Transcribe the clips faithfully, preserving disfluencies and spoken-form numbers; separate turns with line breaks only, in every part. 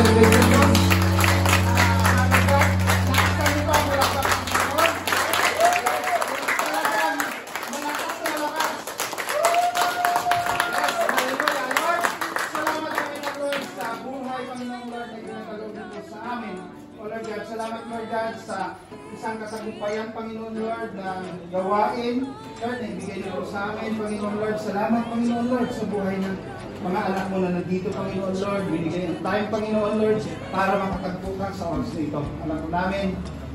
celebration. Salamat Lord God sa isang katagumpayan, Panginoon Lord, na gawain, Lord, na ibigay niyo sa amin, Panginoon Lord. Salamat, Panginoon Lord, sa buhay ng mga anak mo na nandito, Panginoon Lord. Binigay ang time, Panginoon Lord, para makatagpo ka sa oras na ito. Alam ko namin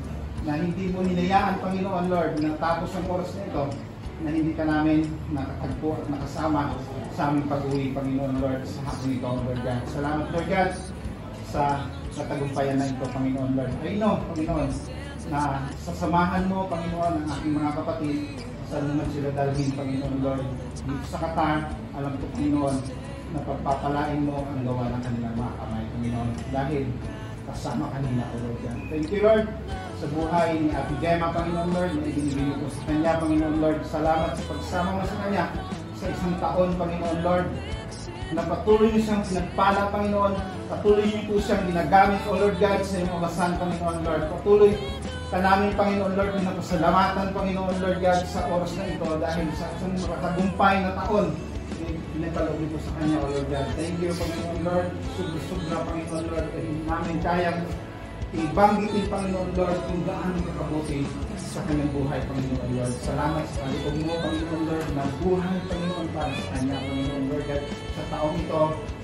na hindi mo nilayaan, Panginoon Lord, na tapos ang oras na ito, na hindi ka namin nakatagpo at nakasama sa aming pag-uwi, Panginoon Lord, sa hapon ito, Lord God. Salamat, Lord God, sa katagumpayan na ito, Panginoon Lord. I know, Panginoon, na sasamahan mo, Panginoon, ang aking mga kapatid sa naman sila dalhin, Panginoon Lord. Dito sa Qatar, alam ko, Panginoon, na pagpapalain mo ang gawa ng kanilang mga kamay, Panginoon. Dahil kasama kanila, O Lord God. Thank you, Lord, sa buhay ni Ate Gemma, Panginoon Lord, na ibinibigay ko sa kanya, Panginoon Lord. Salamat sa pagsama mo sa kanya sa isang taon, Panginoon Lord, na patuloy niyo siyang pinagpala, Panginoon. Patuloy niyo po siyang ginagamit, O Lord God, sa iyong obasan, Panginoon Lord. Patuloy ka namin, Panginoon Lord, na napasalamatan, Panginoon Lord God, sa oras na ito dahil sa isang makatagumpay na taon, pinagkaloob niyo po sa kanya, O Lord God. Thank you, Panginoon Lord. Subra-subra, Panginoon Lord, ay namin kayang ibanggitin, Panginoon Lord, kung gaano kakabuti sa kanyang buhay, Panginoon Lord. Salamat sa kalipog mo, Panginoon Lord, na buhay, Panginoon, para sa kanya, Panginoon Lord God. Sa taong ito,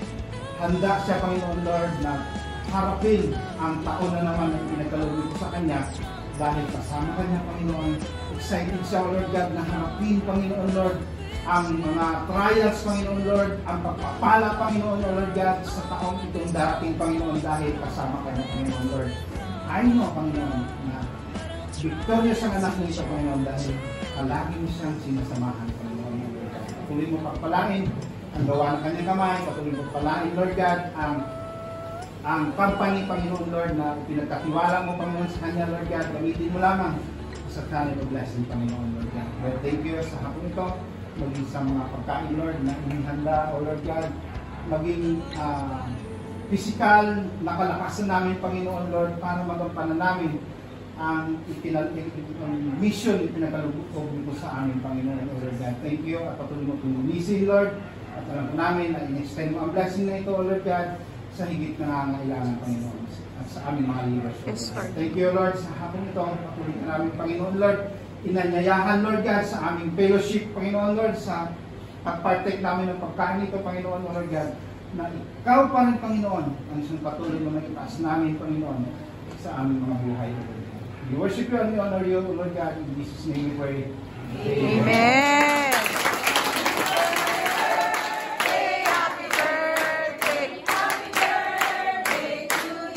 handa siya, Panginoon Lord, na harapin ang taon na naman na pinagkaloob ko sa kanya dahil kasama kanya, Panginoon. Excited siya, Lord God, na harapin, Panginoon Lord, ang mga trials, Panginoon Lord, ang pagpapala, Panginoon Lord God, sa taong itong darating, Panginoon, dahil kasama kanya, Panginoon Lord. I know, Panginoon, na victorious ang anak mo siya, Panginoon, dahil palagi mo siyang sinasamahan, Panginoon Lord God. Patuloy mo pagpalain ang gawa ng kanyang kamay, patuloy mo pagpalain, Lord God, ang ang company, Panginoon Lord, na pinagkatiwala mo, Panginoon, sa kanya, Lord God. Gamitin mo lamang sa kanil of blessing, Panginoon Lord God. Lord, thank you sa hapon ito, maging sa mga pagkain, Lord, na inihanda, O Lord God, maging uh, physical na kalakasan namin, Panginoon Lord, para magampanan namin ang ipinal ang mission ipinakalugod mo sa amin, Panginoon Lord God. Thank you at patuloy mo pinilisin, Lord, at alam ko namin na in-extend mo ang blessing na ito, Lord God, sa higit na nangangailangan, Panginoon, at sa aming mga leaders. Yes, thank you, Lord, sa hapon ito. Patuloy ka namin, Panginoon Lord, inanyayahan, Lord God, sa aming fellowship, Panginoon Lord, sa pagpartake namin ng pagkain ito, Panginoon Lord God, na ikaw pa rin, Panginoon, ang isang patuloy mo na itaas namin, Panginoon, sa aming mga buhay. We worship you and we honor you, Lord God. In Jesus' name we pray. Amen. Amen. Happy birthday, happy birthday to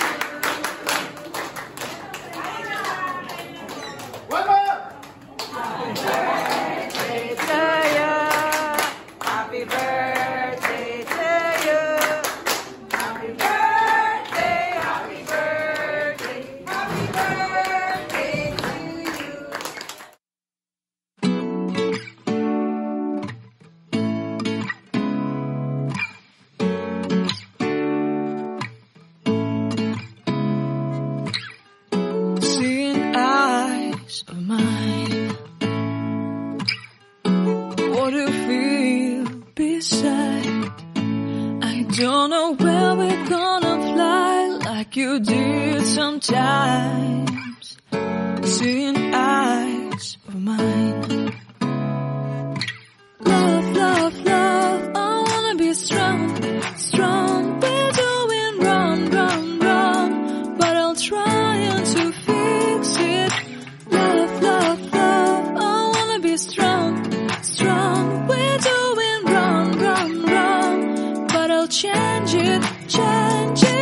you did sometimes, seeing eyes of mine. Love, love, love, I wanna be strong, strong. We're doing wrong, wrong, wrong, but I'll try to fix it. Love, love, love, I wanna be strong, strong. We're doing wrong, wrong, wrong, but I'll change it, change it.